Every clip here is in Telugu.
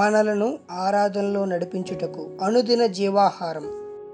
మనలను ఆరాధనలో నడిపించుటకు అనుదిన జీవాహారం.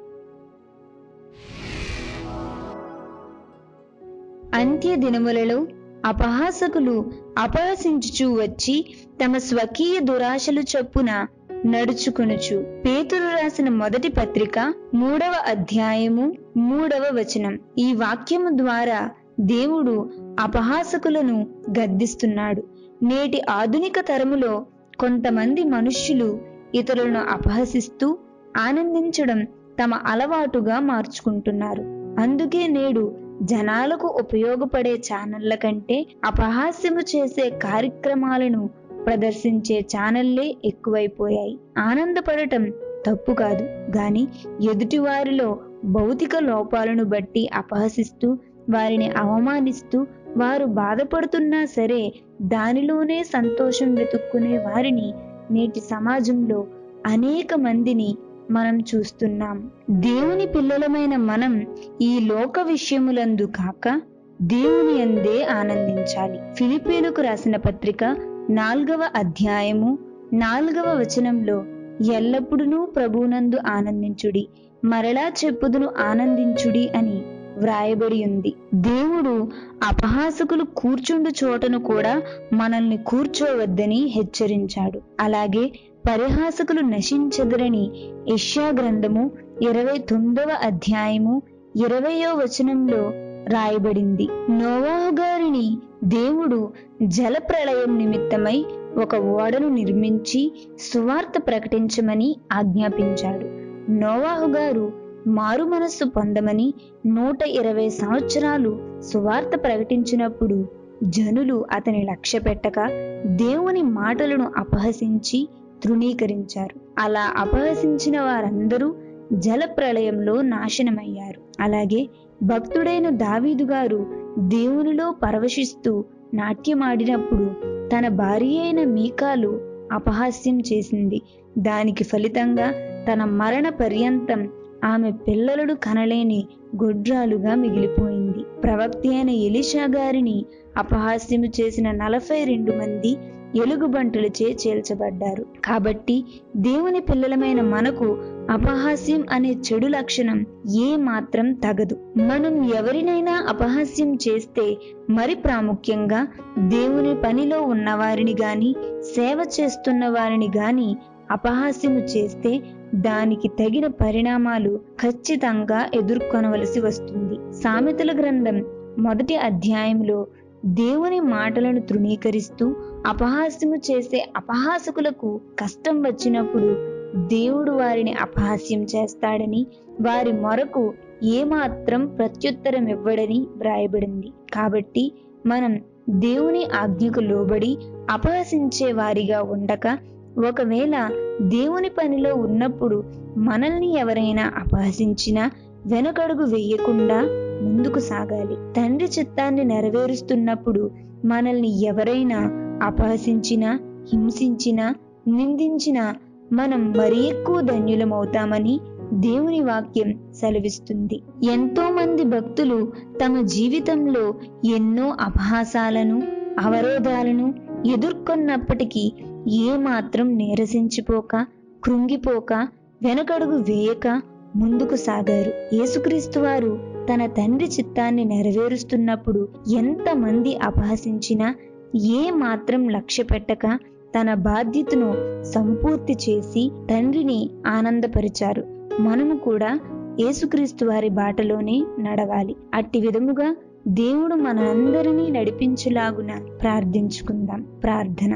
అంత్య దినములలో అపహాసకులు అపహసించుచూ వచ్చి తమ స్వకీయ దురాశలు చొప్పున నడుచుకొనుచు. పేతురు రాసిన మొదటి పత్రిక 3వ అధ్యాయము 3వ వచనం. ఈ వాక్యము ద్వారా దేవుడు అపహాసకులను గద్దిస్తున్నాడు. నేటి ఆధునిక తరములో కొంతమంది మనుష్యులు ఇతరులను అపహసిస్తూ ఆనందించడం తమ అలవాటుగా మార్చుకుంటున్నారు. అందుకే నేడు జనాలకు ఉపయోగపడే ఛానళ్ల కంటే అపహాస్యము చేసే కార్యక్రమాలను ప్రదర్శించే ఛానళ్లే ఎక్కువైపోయాయి. ఆనందపడటం తప్పు కాదు, గాని ఎదుటివారిలో భౌతిక లోపాలను బట్టి అపహసిస్తూ వారిని అవమానిస్తూ వారు బాధపడుతున్నా సరే దానిలోనే సంతోషం వెతుక్కునే వారిని నేటి సమాజంలో అనేక మందిని మనం చూస్తున్నాం. దేవుని పిల్లలమైన మనం ఈ లోక విషయములందు కాక దేవుని యందే ఆనందించాలి. ఫిలిప్పీయులకు రాసిన పత్రిక 4వ అధ్యాయము 4వ వచనంలో ఎల్లప్పుడూ ప్రభువునందు ఆనందించుడి, మరలా చెప్పుదును ఆనందించుడి అని వ్రాయబడి ఉంది. దేవుడు అపహాసకులు కూర్చుండు చోటను కూడా మనల్ని కూర్చోవద్దని హెచ్చరించాడు. అలాగే పరిహాసకులు నశించెదరని యెషయా గ్రంథము 29వ అధ్యాయము 20వ వచనంలో రాయబడింది. నోవాహు గారిని దేవుడు జల ప్రళయం నిమిత్తమై ఒక ఓడను నిర్మించి సువార్త ప్రకటించమని ఆజ్ఞాపించాడు. నోవాహు గారు మారు మనస్సు పొందమని 120 సంవత్సరాలు సువార్త ప్రకటించినప్పుడు జనులు అతని లక్ష్య పెట్టక దేవుని మాటలను అపహసించి తృణీకరించారు. అలా అపహసించిన వారందరూ జల ప్రళయంలో నాశనమయ్యారు. అలాగే భక్తుడైన దావీదు గారు దేవునిలో పరవశిస్తూ నాట్యమాడినప్పుడు తన భార్య అయిన మీకాలు అపహాస్యం చేసింది. దానికి ఫలితంగా తన మరణ పర్యంతం ఆమె పిల్లలను కనలేని గొడ్రాలుగా మిగిలిపోయింది. ప్రవక్త అయిన ఎలీషా గారిని అపహాస్యము చేసిన 42 మంది ఎలుగుబంటులచే చేల్చబడ్డారు. కాబట్టి దేవుని పిల్లలమైన మనకు అపహాస్యం అనే చెడు లక్షణం ఏ మాత్రం తగదు. మనం ఎవరినైనా అపహాస్యం చేస్తే, మరి ప్రాముఖ్యంగా దేవుని పనిలో ఉన్నవారిని గాని సేవ చేస్తున్న వారిని గాని అపహాస్యము చేస్తే దానికి తగిన పరిణామాలు ఖచ్చితంగా ఎదుర్కొనవలసి వస్తుంది. సామెతల గ్రంథం 1వ అధ్యాయంలో దేవుని మాటలను తృణీకరిస్తూ అపహాస్యము చేసే అపహాసకులకు కష్టం వచ్చినప్పుడు దేవుడు వారిని అపహాస్యం చేస్తాడని, వారి మొరకు ఏమాత్రం ప్రత్యుత్తరం ఇవ్వడని వ్రాయబడింది. కాబట్టి మనం దేవుని ఆజ్ఞకు లోబడి అపహసించే వారిగా ఉండక, ఒకవేళ దేవుని పనిలో ఉన్నప్పుడు మనల్ని ఎవరైనా అపహసించినా వెనకడుగు వేయకుండా ముందుకు సాగాలి. తండ్రి చిత్తాన్ని నెరవేరుస్తున్నప్పుడు మనల్ని ఎవరైనా అపహసించినా, హింసించినా, నిందించినా మనం మరి ఎక్కువ ధన్యులమవుతామని దేవుని వాక్యం సెలవిస్తుంది. ఎంతో మంది భక్తులు తమ జీవితంలో ఎన్నో అపహాసాలను, అవరోధాలను ఎదుర్కొన్నప్పటికీ ఏమాత్రం నీరసించిపోక, కృంగిపోక, వెనకడుగు వేయక ముందుకు సాగారు. యేసుక్రీస్తు వారు తన తండ్రి చిత్తాన్ని నెరవేరుస్తున్నప్పుడు ఎంతమంది అపహసించినా ఏ మాత్రం లక్ష్య పెట్టక తన బాధ్యతను సంపూర్తి చేసి తండ్రిని ఆనందపరిచారు. మనము కూడా యేసుక్రీస్తు వారి బాటలోనే నడవాలి. అట్టి విధముగా దేవుడు మనందరినీ నడిపించులాగున ప్రార్థించుకుందాం. ప్రార్థన.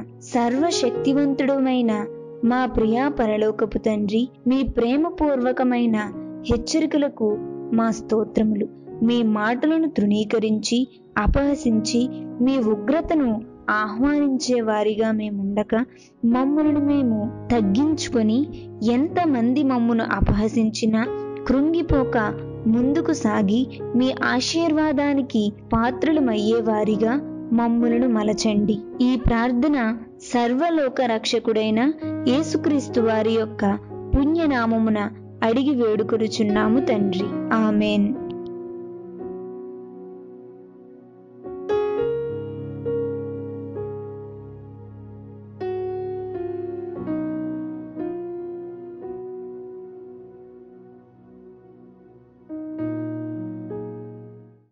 సర్వశక్తివంతుడమైన మా ప్రియా పరలోకపు తండ్రి, మీ ప్రేమపూర్వకమైన హెచ్చరికలకు మా స్తోత్రములు. మీ మాటలను తృణీకరించి అపహసించి మీ ఉగ్రతను ఆహ్వానించే వారిగా మేముండక మమ్మల్ని మేము తగ్గించుకొని ఎంతమంది మమ్మను అపహసించినా కృంగిపోక ముందుకు సాగి మీ ఆశీర్వాదానికి పాత్రులమయ్యే వారిగా మమ్ములను మలచండి. ఈ ప్రార్థన సర్వలోక రక్షకుడైన యేసుక్రీస్తు వారి యొక్క పుణ్యనామమున అడిగి వేడుకొనుచున్నాము తండ్రి. ఆమేన్.